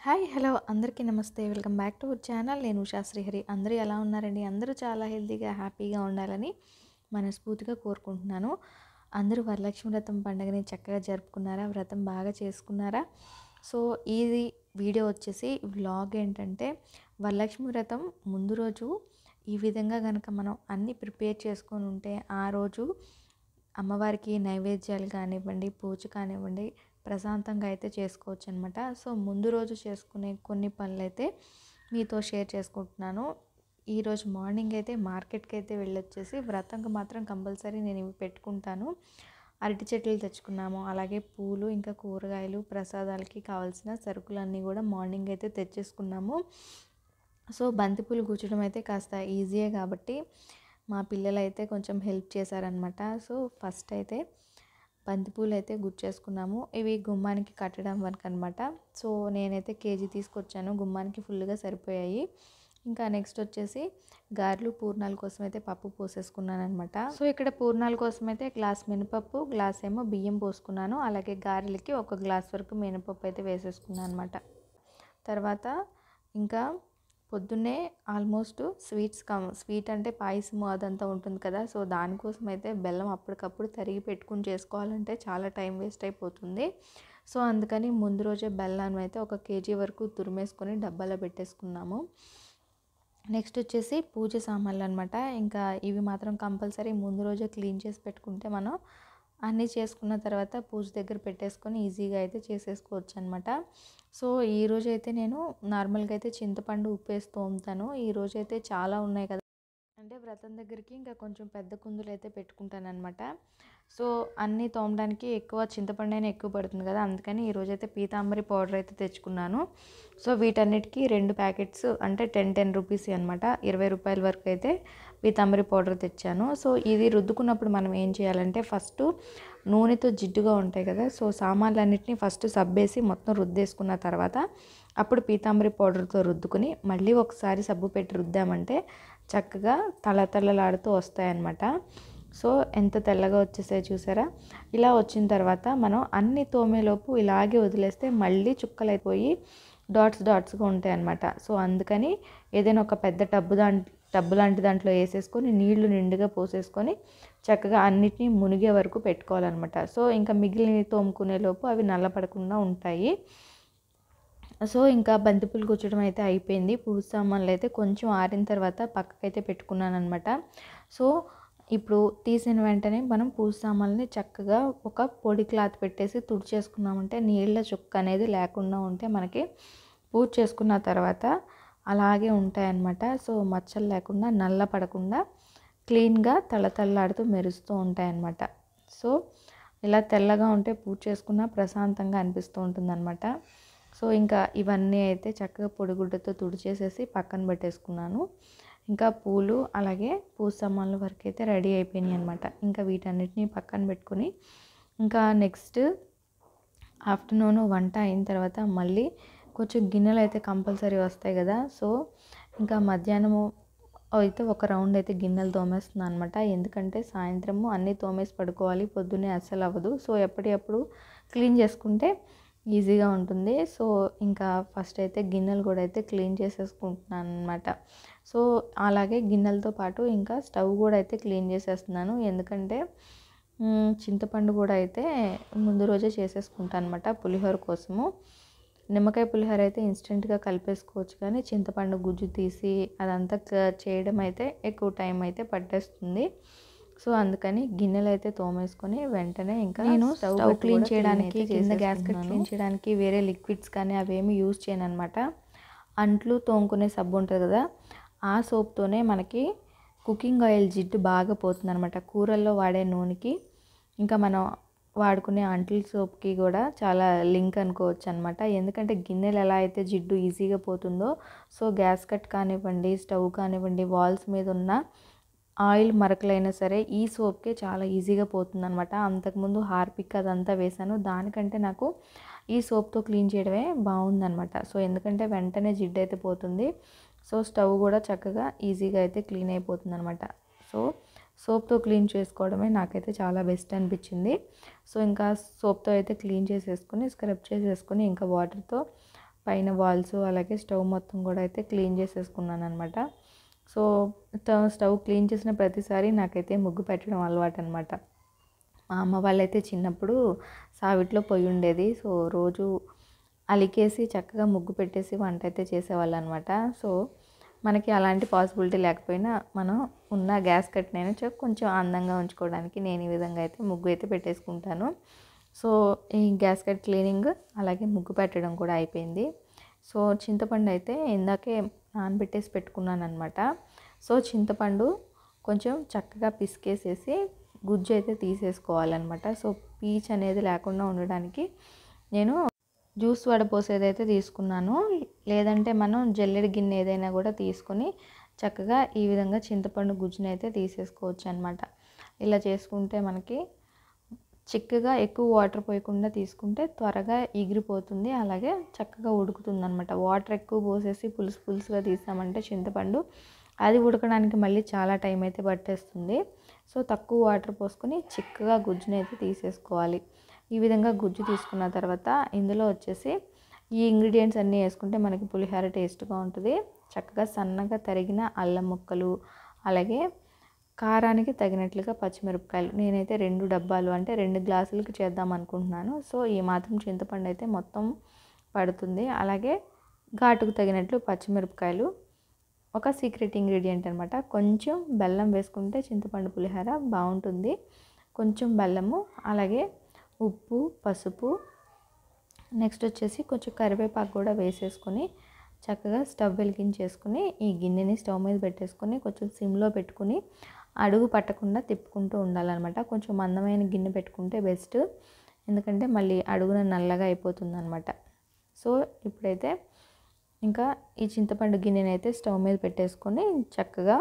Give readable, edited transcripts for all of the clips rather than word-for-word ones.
Hi hello అందరికీ నమస్తే. Welcome back to our channel. నేను ఉషా శ్రీహరి. అందరూ ఎలా ఉన్నారండి? అందరూ చాలా హెల్తీగా హ్యాపీగా ఉండాలని మనస్ఫూర్తిగా కోరుకుంటున్నాను. అందరూ వరలక్ష్మి వ్రతం పండుగని చక్కగా జరుపుకున్నారా? వ్రతం బాగా చేసుకున్నారా? సో ఇది వీడియో వచ్చేసి వ్లాగ్ ఏంటంటే, వరలక్ష్మి వ్రతం ముందు రోజు ఈ విధంగా కనుక మనం అన్నీ ప్రిపేర్ చేసుకొని ఉంటే ఆ రోజు అమ్మవారికి నైవేద్యాలు కానివ్వండి, పూజ కానివ్వండి, ప్రశాంతంగా అయితే చేసుకోవచ్చు అనమాట. సో ముందు రోజు చేసుకునే కొన్ని పనులైతే మీతో షేర్ చేసుకుంటున్నాను. ఈరోజు మార్నింగ్ అయితే మార్కెట్కి అయితే వెళ్ళొచ్చేసి వ్రతంకి మాత్రం కంపల్సరీ నేను ఇవి పెట్టుకుంటాను. అరటి చెట్లు తెచ్చుకున్నాము, అలాగే పూలు, ఇంకా కూరగాయలు, ప్రసాదాలకి కావాల్సిన సరుకులన్నీ కూడా మార్నింగ్ అయితే తెచ్చేసుకున్నాము. సో బంతిపూలు గుచ్చడం అయితే కాస్త ఈజీయే కాబట్టి మా పిల్లలు అయితే కొంచెం హెల్ప్ చేశారనమాట. సో ఫస్ట్ అయితే బంతిపూలు అయితే గుచ్చేసుకున్నాము. ఇవి గుమ్మానికి కట్టడం వరకు అనమాట. సో నేనైతే కేజీ తీసుకొచ్చాను, గుమ్మానికి ఫుల్గా సరిపోయాయి. ఇంకా నెక్స్ట్ వచ్చేసి గారెలు, పూర్ణాల కోసం అయితే పప్పు పోసేసుకున్నాను అనమాట. సో ఇక్కడ పూర్ణాల కోసం అయితే గ్లాస్ మినపప్పు, గ్లాస్ ఏమో బియ్యం పోసుకున్నాను. అలాగే గారెలకి ఒక గ్లాస్ వరకు మినపప్పు అయితే వేసేసుకున్నాను అనమాట. తర్వాత ఇంకా పొద్దున్నే ఆల్మోస్ట్ స్వీట్ అంటే పాయసము అదంతా ఉంటుంది కదా. సో దానికోసం అయితే బెల్లం అప్పటికప్పుడు తరిగి పెట్టుకుని చేసుకోవాలంటే చాలా టైం వేస్ట్ అయిపోతుంది. సో అందుకని ముందు రోజే బెల్లాన్ని అయితే ఒక కేజీ వరకు తురిమేసుకొని డబ్బాలో పెట్టేసుకున్నాము. నెక్స్ట్ వచ్చేసి పూజ సామాన్లు అనమాట. ఇంకా ఇవి మాత్రం కంపల్సరీ ముందు రోజే క్లీన్ చేసి పెట్టుకుంటే మనం అన్నీ చేసుకున్న తర్వాత పూజ దగ్గర పెట్టేసుకొని ఈజీగా అయితే చేసేసుకోవచ్చు అనమాట. సో ఈరోజు అయితే నేను నార్మల్గా అయితే చింతపండు ఉప్పేస్తూ ఉంటాను. ఈరోజు అయితే చాలా ఉన్నాయి కదా, అంటే వ్రతం దగ్గరికి ఇంకా కొంచెం పెద్ద కుందులు అయితే పెట్టుకుంటాను అనమాట. సో అన్నీ తోమడానికి ఎక్కువ చింతపండు అయినా ఎక్కువ పడుతుంది కదా, అందుకని ఈరోజైతే పీతాంబరి పౌడర్ అయితే తెచ్చుకున్నాను. సో వీటన్నిటికీ 2 ప్యాకెట్స్ అంటే 10 రూపీస్ అనమాట. 20 రూపాయల వరకు అయితే పీతాంబరి పౌడర్ తెచ్చాను. సో ఇది రుద్దుకున్నప్పుడు మనం ఏం చేయాలంటే, ఫస్ట్ నూనెతో జిడ్డుగా ఉంటాయి కదా, సో సామాన్లన్నింటినీ ఫస్ట్ సబ్బేసి మొత్తం రుద్దేసుకున్న తర్వాత అప్పుడు పీతాంబరి పౌడర్తో రుద్దుకుని మళ్ళీ ఒకసారి సబ్బు పెట్టి రుద్దామంటే చక్కగా తళతళలాడుతూ వస్తాయన్నమాట. సో ఎంత తెల్లగా వచ్చేసాయి చూసారా. ఇలా వచ్చిన తర్వాత మనం అన్ని తోమేలోపు ఇలాగే వదిలేస్తే మళ్ళీ చుక్కలు అయిపోయి డాట్స్గా ఉంటాయి అన్నమాట. సో అందుకని ఏదైనా ఒక పెద్ద టబ్బు లాంటి దాంట్లో వేసేసుకొని నీళ్లు నిండుగా పోసేసుకొని చక్కగా అన్నిటినీ మునిగే వరకు పెట్టుకోవాలన్నమాట. సో ఇంకా మిగిలిన తోముకునే లోపు అవి నల్లపడకుండా ఉంటాయి. సో ఇంకా బంతిపూలు గుచ్చడం అయితే అయిపోయింది. పూజ సామాన్లు అయితే కొంచెం ఆరిన తర్వాత పక్కకైతే పెట్టుకున్నాను అనమాట. సో ఇప్పుడు తీసిన వెంటనే మనం పూజ సామాన్లని చక్కగా ఒక పొడి క్లాత్ పెట్టేసి తుడిచేసుకున్నామంటే నీళ్ళ చుక్క అనేది లేకుండా ఉంటే మనకి పూజ చేసుకున్న తర్వాత అలాగే ఉంటాయన్నమాట. సో మచ్చలు లేకుండా నల్ల పడకుండా క్లీన్గా తళతళలాడుతూ మెరుస్తూ ఉంటాయన్నమాట. సో ఇలా తెల్లగా ఉంటే పూజ చేసుకున్న ప్రశాంతంగా అనిపిస్తూ ఉంటుందన్నమాట. సో ఇంకా ఇవన్నీ అయితే చక్కగా పొడిగుడ్డతో తుడిచేసేసి పక్కన పెట్టేసుకున్నాను. ఇంకా పూలు అలాగే పూజ సామాన్ల వరకు అయితే రెడీ అయిపోయినాయి అనమాట. ఇంకా వీటన్నిటిని పక్కన పెట్టుకొని ఇంకా నెక్స్ట్ ఆఫ్టర్నూన్ వంట అయిన తర్వాత మళ్ళీ కొంచెం గిన్నెలు అయితే కంపల్సరీ వస్తాయి కదా. సో ఇంకా మధ్యాహ్నము అయితే ఒక రౌండ్ అయితే గిన్నెలు తోమేస్తున్నాను అనమాట. ఎందుకంటే సాయంత్రము అన్నీ తోమేసి పడుకోవాలి, పొద్దున్నే అస్సలు అవ్వదు. సో ఎప్పటికప్పుడు క్లీన్ చేసుకుంటే ఈజీగా ఉంటుంది. సో ఇంకా ఫస్ట్ అయితే గిన్నెలు కూడా అయితే క్లీన్ చేసేసుకుంటున్నాను అనమాట. సో అలాగే గిన్నెలతో పాటు ఇంకా స్టవ్ కూడా అయితే క్లీన్ చేసేస్తున్నాను. ఎందుకంటే చింతపండు కూడా అయితే ముందు రోజే చేసేసుకుంటాను అనమాట పులిహోర కోసము. నిమ్మకాయ పులిహోర అయితే ఇన్స్టెంట్గా కలిపేసుకోవచ్చు, కానీ చింతపండు గుజ్జు తీసి అదంతా చేయడం అయితే ఎక్కువ టైం అయితే పట్టేస్తుంది. సో అందుకని గిన్నెలు అయితే తోమేసుకొని వెంటనే ఇంకా నేను స్టవ్ క్లీన్ చేయడానికి, కింద గ్యాస్కెట్ క్లీన్ చేయడానికి వేరే లిక్విడ్స్ కానీ అవేమి యూజ్ చేయను అనమాట. అంట్లు తోముకునే సబ్బు ఉంటుంది కదా, ఆ సోప్తోనే మనకి కుకింగ్ ఆయిల్ జిడ్డు బాగా పోతుంది అనమాట. కూరల్లో వాడే నూనెకి ఇంకా మనం వాడుకునే అంట్ల సోప్కి కూడా చాలా లింక్ అనుకోవచ్చు అనమాట. ఎందుకంటే గిన్నెలు ఎలా అయితే జిడ్డు ఈజీగా పోతుందో, సో గ్యాస్ కట్ కానివ్వండి, స్టవ్ కానివ్వండి, వాల్స్ మీద ఉన్న ఆయిల్ మరకలైనా సరే ఈ సోప్కే చాలా ఈజీగా పోతుంది అనమాట. అంతకుముందు హార్పిక్ అదంతా వేసాను, దానికంటే నాకు ఈ సోప్తో క్లీన్ చేయడమే బాగుందనమాట. సో ఎందుకంటే వెంటనే జిడ్డు అయితే పోతుంది. సో స్టవ్ కూడా చక్కగా ఈజీగా అయితే క్లీన్ అయిపోతుంది అనమాట. సో సోప్తో క్లీన్ చేసుకోవడమే నాకైతే చాలా బెస్ట్ అనిపించింది. సో ఇంకా సోప్తో అయితే క్లీన్ చేసేసుకొని స్క్రబ్ చేసేసుకొని ఇంకా వాటర్తో పైన వాల్స్ అలాగే స్టవ్ మొత్తం కూడా అయితే క్లీన్ చేసేసుకున్నాను అనమాట. సో స్టవ్ క్లీన్ చేసిన ప్రతిసారి నాకైతే ముగ్గు పెట్టడం అలవాటు అనమాట. మా అమ్మ వాళ్ళైతే చిన్నప్పుడు సావిట్లో పొయ్యి ఉండేది. సో రోజు అలికేసి చక్కగా ముగ్గు పెట్టేసి వంట అయితే చేసేవాళ్ళు అనమాట. సో మనకి అలాంటి పాసిబిలిటీ లేకపోయినా మనం ఉన్న గ్యాస్ కట్టనైనా కొంచెం అందంగా ఉంచుకోవడానికి నేను ఈ విధంగా అయితే ముగ్గు అయితే పెట్టేసుకుంటాను. సో ఈ గ్యాస్ కట్ క్లీనింగ్ అలాగే ముగ్గు పెట్టడం కూడా అయిపోయింది. సో చింతపండు అయితే ఇందాకే నానబెట్టేసి పెట్టుకున్నాను అనమాట. సో చింతపండు కొంచెం చక్కగా పిసికేసేసి గుజ్జు అయితే తీసేసుకోవాలన్నమాట. సో పీచ్ అనేది లేకుండా ఉండడానికి నేను జ్యూస్ వడపోసేది అయితే తీసుకున్నాను. లేదంటే మనం జల్లెడ గిన్నె ఏదైనా కూడా తీసుకొని చక్కగా ఈ విధంగా చింతపండు గుజ్జుని అయితే తీసేసుకోవచ్చు అనమాట. ఇలా చేసుకుంటే మనకి చిక్కగా ఎక్కువ వాటర్ పోయకుండా తీసుకుంటే త్వరగా ఎగిరిపోతుంది, అలాగే చక్కగా ఉడుకుతుంది అనమాట. వాటర్ ఎక్కువ పోసేసి పులుసుగా తీసామంటే చింతపండు అది ఉడకడానికి మళ్ళీ చాలా టైం అయితే పట్టేస్తుంది. సో తక్కువ వాటర్ పోసుకొని చిక్కగా గుజ్జుని అయితే తీసేసుకోవాలి. ఈ విధంగా గుజ్జు తీసుకున్న తర్వాత ఇందులో వచ్చేసి ఈ ఇంగ్రీడియంట్స్ అన్నీ వేసుకుంటే మనకి పులిహోర టేస్ట్గా ఉంటుంది. చక్కగా సన్నగా తరిగిన అల్లం ముక్కలు, అలాగే కారానికి తగినట్లుగా పచ్చిమిరపకాయలు. నేనైతే 2 డబ్బాలు అంటే 2 గ్లాసులకి చేద్దాం అనుకుంటున్నాను. సో ఈ మాత్రం చింతపండు అయితే మొత్తం పడుతుంది. అలాగే ఘాటుకు తగినట్లు పచ్చిమిరపకాయలు. ఒక సీక్రెట్ ఇంగ్రీడియంట్ అనమాట, కొంచెం బెల్లం వేసుకుంటే చింతపండు పులిహోర బాగుంటుంది. కొంచెం బెల్లము, అలాగే ఉప్పు, పసుపు, నెక్స్ట్ వచ్చేసి కొంచెం కరివేపాకు కూడా వేసేసుకొని చక్కగా స్టవ్ వెలిగించేసుకుని ఈ గిన్నెని స్టవ్ మీద పెట్టేసుకొని కొంచెం సిమ్లో పెట్టుకుని అడుగు పట్టకుండా తిప్పుకుంటూ ఉండాలన్నమాట. కొంచెం మందమైన గిన్నె పెట్టుకుంటే బెస్ట్, ఎందుకంటే మళ్ళీ అడుగున నల్లగా అయిపోతుంది అనమాట. సో ఇప్పుడైతే ఇంకా ఈ చింతపండు గిన్నెని అయితే స్టవ్ మీద పెట్టేసుకొని చక్కగా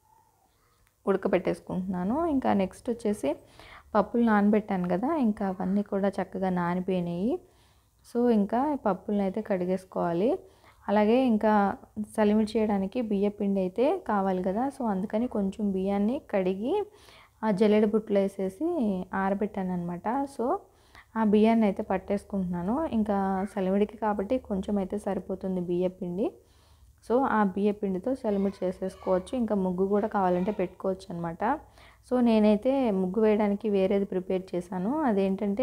ఉడకబెట్టేసుకుంటున్నాను. ఇంకా నెక్స్ట్ వచ్చేసి పప్పులు నానబెట్టాను కదా, ఇంకా అవన్నీ కూడా చక్కగా నానిపోయినాయి. సో ఇంకా పప్పులను అయితే కడిగేసుకోవాలి. అలాగే ఇంకా సలిమిడి చేయడానికి బియ్య పిండి అయితే కావాలి కదా, సో అందుకని కొంచెం బియ్యాన్ని కడిగి ఆ జల్లెడ బుట్టలో వేసేసి ఆరబెట్టాను అనమాట. సో ఆ బియ్యాన్ని అయితే పట్టేసుకుంటున్నాను. ఇంకా సలిమిడికి కాబట్టి కొంచెం అయితే సరిపోతుంది బియ్య పిండి. సో ఆ బియ్య పిండితో సలిమిడి చేసేసుకోవచ్చు. ఇంకా ముగ్గు కూడా కావాలంటే పెట్టుకోవచ్చు అనమాట. సో నేనైతే ముగ్గు వేయడానికి వేరేది ప్రిపేర్ చేశాను, అదేంటంటే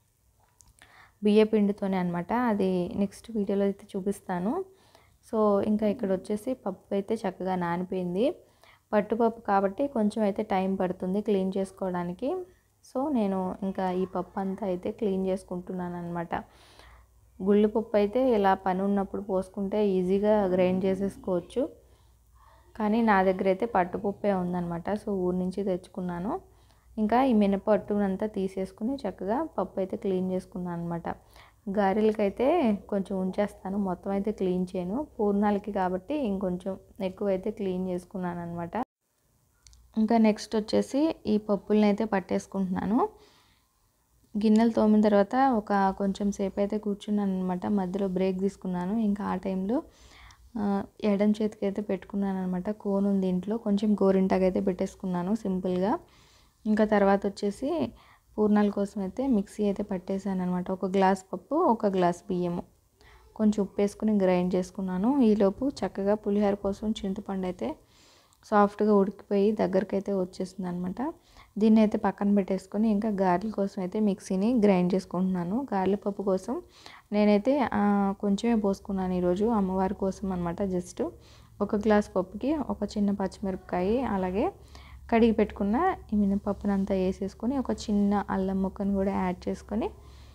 బియ్య పిండితోనే అనమాట. అది నెక్స్ట్ వీడియోలో అయితే చూపిస్తాను. సో ఇంకా ఇక్కడ వచ్చేసి పప్పు అయితే చక్కగా నానిపోయింది. పట్టుపప్పు కాబట్టి కొంచెం అయితే టైం పడుతుంది క్లీన్ చేసుకోవడానికి. సో నేను ఇంకా ఈ పప్పు అంతా అయితే క్లీన్ చేసుకుంటున్నాను అనమాట. గుళ్ళు పప్పు అయితే ఇలా పని ఉన్నప్పుడు పోసుకుంటే ఈజీగా గ్రైండ్ చేసేసుకోవచ్చు, కానీ నా దగ్గర అయితే పట్టుపప్పే ఉందన్నమాట. సో ఊరి నుంచి తెచ్చుకున్నాను. ఇంకా ఈ మినపట్టునంతా తీసేసుకుని చక్కగా పప్పు అయితే క్లీన్ చేసుకున్నాను అనమాట. గారెలకైతే కొంచెం ఉంచేస్తాను, మొత్తం అయితే క్లీన్ చేయను. పూర్ణాలకి కాబట్టి ఇంకొంచెం ఎక్కువ అయితే క్లీన్ చేసుకున్నాను అనమాట. ఇంకా నెక్స్ట్ వచ్చేసి ఈ పప్పులను అయితే పట్టేసుకుంటున్నాను. గిన్నెలు తోమిన తర్వాత ఒక కొంచెం సేపు అయితే కూర్చున్నాను అనమాట. మధ్యలో బ్రేక్ తీసుకున్నాను. ఇంకా ఆ టైంలో ఎడం చేతికి అయితే పెట్టుకున్నాను అనమాట. కోన్ ఉంది ఇంట్లో, కొంచెం గోరింటాకు అయితే పెట్టేసుకున్నాను సింపుల్గా. ఇంకా తర్వాత వచ్చేసి పూర్ణాల కోసం అయితే మిక్సీ అయితే పట్టేసాను అనమాట. 1 గ్లాస్ పప్పు, 1 గ్లాస్ బియ్యము, కొంచెం ఉప్పు వేసుకుని గ్రైండ్ చేసుకున్నాను. ఈలోపు చక్కగా పులిహోర కోసం చింతపండు అయితే సాఫ్ట్గా ఉడికిపోయి దగ్గరికి అయితే వచ్చేసింది అనమాట. దీన్ని అయితే పక్కన పెట్టేసుకొని ఇంకా గారెల కోసం అయితే మిక్సీని గ్రైండ్ చేసుకుంటున్నాను. గారెల పప్పు కోసం నేనైతే కొంచెమే పోసుకున్నాను ఈరోజు, అమ్మవారి కోసం అనమాట. జస్ట్ 1 గ్లాస్ పప్పుకి ఒక చిన్న పచ్చిమిరపకాయ, అలాగే కడిగి పెట్టుకున్న ఈ మినపప్పునంతా వేసేసుకొని ఒక చిన్న అల్లం ముక్కను కూడా యాడ్ చేసుకొని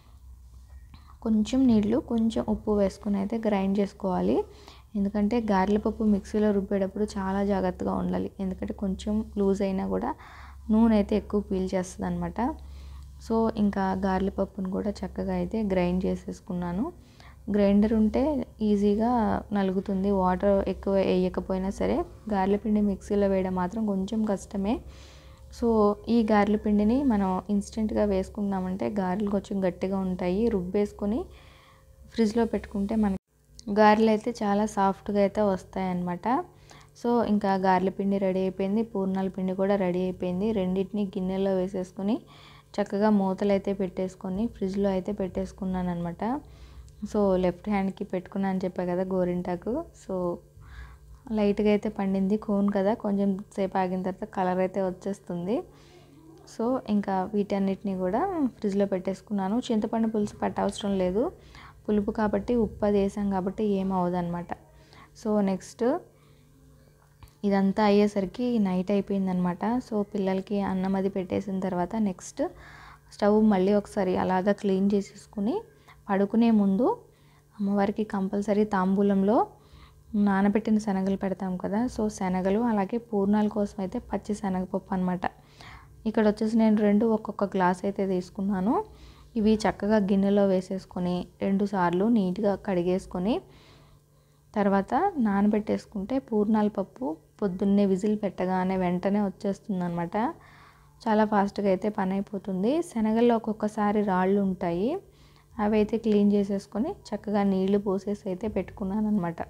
కొంచెం నీళ్ళు, కొంచెం ఉప్పు వేసుకొని అయితే గ్రైండ్ చేసుకోవాలి. ఎందుకంటే గారెల పప్పు మిక్సీలో రుబ్బేటప్పుడు చాలా జాగ్రత్తగా ఉండాలి, ఎందుకంటే కొంచెం లూజ్ అయినా కూడా నూనె అయితే ఎక్కువ పీల్చేస్తుంది అనమాట. సో ఇంకా గారెల పప్పును కూడా చక్కగా అయితే గ్రైండ్ చేసేసుకున్నాను. గ్రైండర్ ఉంటే ఈజీగా నలుగుతుంది, వాటర్ ఎక్కువ వేయకపోయినా సరే. గారెల పిండి మిక్సీలో వేయడం మాత్రం కొంచెం కష్టమే. సో ఈ గారెల పిండిని మనం ఇన్స్టెంట్గా వేసుకున్నామంటే గారెలు కొంచెం గట్టిగా ఉంటాయి. రుబ్బేసుకొని ఫ్రిడ్జ్లో పెట్టుకుంటే మనకి గారెలు అయితే చాలా సాఫ్ట్గా అయితే వస్తాయన్నమాట. సో ఇంకా గారెల పిండి రెడీ అయిపోయింది, పూర్ణాల పిండి కూడా రెడీ అయిపోయింది. రెండింటిని గిన్నెలో వేసేసుకొని చక్కగా మూతలు అయితే పెట్టేసుకొని ఫ్రిడ్జ్లో అయితే పెట్టేసుకున్నాను అనమాట. సో లెఫ్ట్ హ్యాండ్కి పెట్టుకున్నా అని చెప్పా కదా గోరింటాకు. సో లైట్గా అయితే పండింది, కోన్ కదా, కొంచెం సేపు ఆగిన తర్వాత కలర్ అయితే వచ్చేస్తుంది. సో ఇంకా వీటన్నిటిని కూడా ఫ్రిడ్జ్లో పెట్టేసుకున్నాను. చింతపండు పులుసు పట్టవసరం లేదు, పులుపు కాబట్టి, ఉప్పు అది వేసాం కాబట్టి ఏమవుదన్నమాట. సో నెక్స్ట్ ఇదంతా అయ్యేసరికి నైట్ అయిపోయిందనమాట. సో పిల్లలకి అన్నం అది పెట్టేసిన తర్వాత నెక్స్ట్ స్టవ్ మళ్ళీ ఒకసారి అలాగా క్లీన్ చేసేసుకుని పడుకునే ముందు అమ్మవారికి కంపల్సరీ తాంబూలంలో నానబెట్టిన శనగలు పెడతాం కదా. సో శనగలు అలాగే పూర్ణాల కోసం అయితే పచ్చి శనగపప్పు అనమాట. ఇక్కడ వచ్చేసి నేను 2 ఒక్కొక్క గ్లాస్ అయితే తీసుకున్నాను. ఇవి చక్కగా గిన్నెలో వేసేసుకొని 2 సార్లు నీట్గా కడిగేసుకొని తర్వాత నానబెట్టేసుకుంటే పూర్ణాల పప్పు పొద్దున్నే విజిల్ పెట్టగానే వెంటనే వచ్చేస్తుంది అనమాట. చాలా ఫాస్ట్గా అయితే పని అయిపోతుంది. శనగల్లో ఒక్కొక్కసారి రాళ్ళు ఉంటాయి, అవి అయితే క్లీన్ చేసేసుకొని చక్కగా నీళ్లు పోసేసి అయితే పెట్టుకున్నాను అనమాట.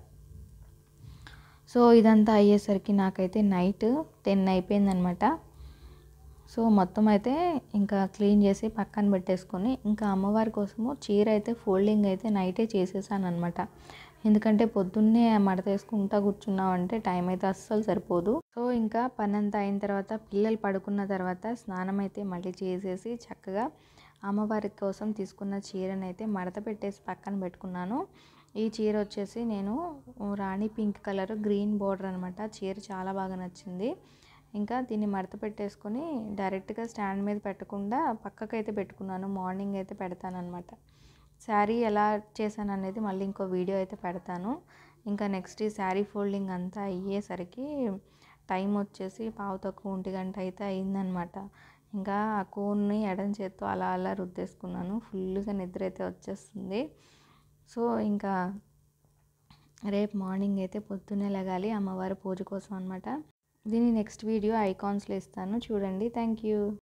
సో ఇదంతా అయ్యేసరికి నాకైతే నైట్ 10 అయిపోయిందనమాట. సో మొత్తం అయితే ఇంకా క్లీన్ చేసి పక్కన పెట్టేసుకొని ఇంకా అమ్మవారి కోసము చీర అయితే ఫోల్డింగ్ అయితే నైటే చేసేసాను అనమాట. ఎందుకంటే పొద్దున్నే మడత వేసుకుంటా కూర్చున్నామంటే టైం అయితే అస్సలు సరిపోదు. సో ఇంకా పని అంతా అయిన తర్వాత పిల్లలు పడుకున్న తర్వాత స్నానం అయితే మళ్ళీ చేసేసి చక్కగా అమ్మవారి కోసం తీసుకున్న చీరను అయితే మడత పెట్టేసి పక్కన పెట్టుకున్నాను. ఈ చీర వచ్చేసి నేను rani pink colour green border అనమాట. చీర చాలా బాగా నచ్చింది. ఇంకా దీన్ని మడత పెట్టేసుకొని డైరెక్ట్గా స్టాండ్ మీద పెట్టకుండా పక్కకైతే పెట్టుకున్నాను. మార్నింగ్ అయితే పెడతానమాట. శారీ ఎలా చేశాను అనేది మళ్ళీ ఇంకో వీడియో అయితే పెడతాను. ఇంకా నెక్స్ట్ ఈ శారీ ఫోల్డింగ్ అంతా అయ్యేసరికి టైం వచ్చేసి 1:15 అయితే అయిందనమాట. ఇంకా ఆ కోన్ని ఎడం చేత్తో అలా అలా రుద్దేసుకున్నాను. ఫుల్గా నిద్ర అయితే వచ్చేస్తుంది. సో ఇంకా రేపు మార్నింగ్ అయితే పొద్దున్నే లెగాలి అమ్మవారి పూజ కోసం అనమాట. దీని నెక్స్ట్ వీడియో ఐకాన్స్లో ఇస్తాను చూడండి. Thank you.